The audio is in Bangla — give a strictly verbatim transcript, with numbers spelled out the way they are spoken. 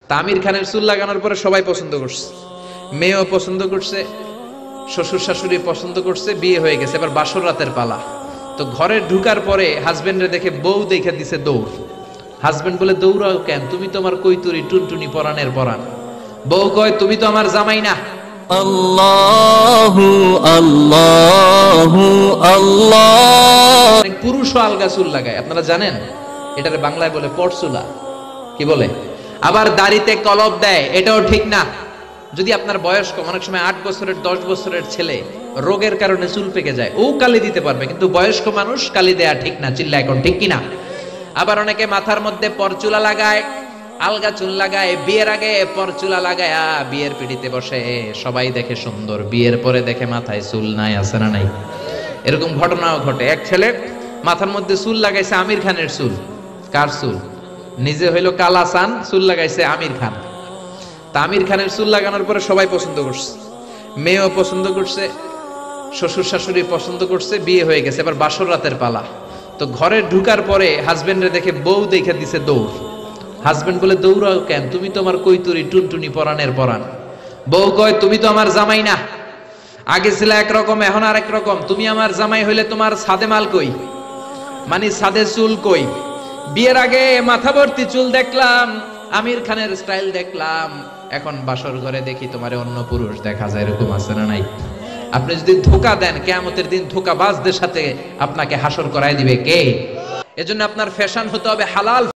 আমির খানের চুল লাগানোর পরে সবাই পছন্দ করছে, মেয়েও পছন্দ করছে, শ্বশুর শাশুড়ি পছন্দ করছে, বিয়ে হয়ে গেছে। এবার বাসর রাতের পালা। তো ঘরে ঢুকার পরে হাজবেন্ডে দেখে বউ দেখে দিছে দৌড়। হাজবেন্ড বলে, দৌড়াও কেন? তুমি তো আমার কৈতুরি টুনটুনি পরাণের পরাণ। বউ কয়, তুমি তো আমার জামাই না। আল্লাহু আল্লাহু আল্লাহ। অনেক পুরুষও আলগা চুল লাগায়, আপনারা জানেন? এটারে বাংলায় বলে পরচুলা। কি বলে? আবার দাড়িতে কলপ দেয়, এটাও ঠিক না। যদি আপনার বয়স কম, অনেক সময় আট বছরের দশ বছরের ছেলে রোগের কারণে চুল পেকে যায়, ও কালি দিতে পারবে, কিন্তু বয়স্ক মানুষ কালি দেয়া ঠিক না। চিল্লা এখন ঠিক কিনা? আবার অনেকে মাথার মধ্যে পরচুলা লাগায়, আলগা চুল লাগায়, বিয়ের আগে পরচুলা লাগায় বিয়ের পিড়িতে বসে, সবাই দেখে সুন্দর, বিয়ের পরে দেখে মাথায় চুল নাই, আছে না নাই? এরকম ঘটনাও ঘটে। এক ছেলে মাথার মধ্যে চুল লাগাইছে আমির খানের চুল। কার চুল? নিজে হইলো কালাসান, চুল লাগাইছে আমির খান। তা আমির খানের চুল লাগানোর পরে সবাই পছন্দ করছে, মেয়েও পছন্দ করছে, শ্বশুর শাশুড়ি পছন্দ করছে, বিয়ে হয়ে গেছে। এবার বাসর রাতের পালা। তো ঘরে ঢুকার পরে হাজবেন্ডে দেখে বউ দেখে দিছে দৌড়। হাজবেন্ড বলে, দৌড়াও কেন? তুমি তো আমার কৈতুরি টুনটুনি পরাণের পরাণ। বউ কয়, তুমি তো আমার জামাই না। আগে ছিল একরকম, এখন আর এক রকম। তুমি আমার জামাই হইলে তোমার সাদে মাল কই, মানে সাদে চুল কই? বিয়ের আগে মাথা ভর্তি চুল দেখলাম, আমির খানের স্টাইল দেখলাম, এখন বাসর ঘরে দেখি তোমারে অন্য পুরুষ দেখা যায়। এরকম আছে না নাই? আপনি যদি ধোকা দেন, কিয়ামতের দিন ধোকাবাজদের সাথে আপনাকে হাসর করায় দিবে কে? এজন্য আপনার ফ্যাশন হতে হবে হালাল।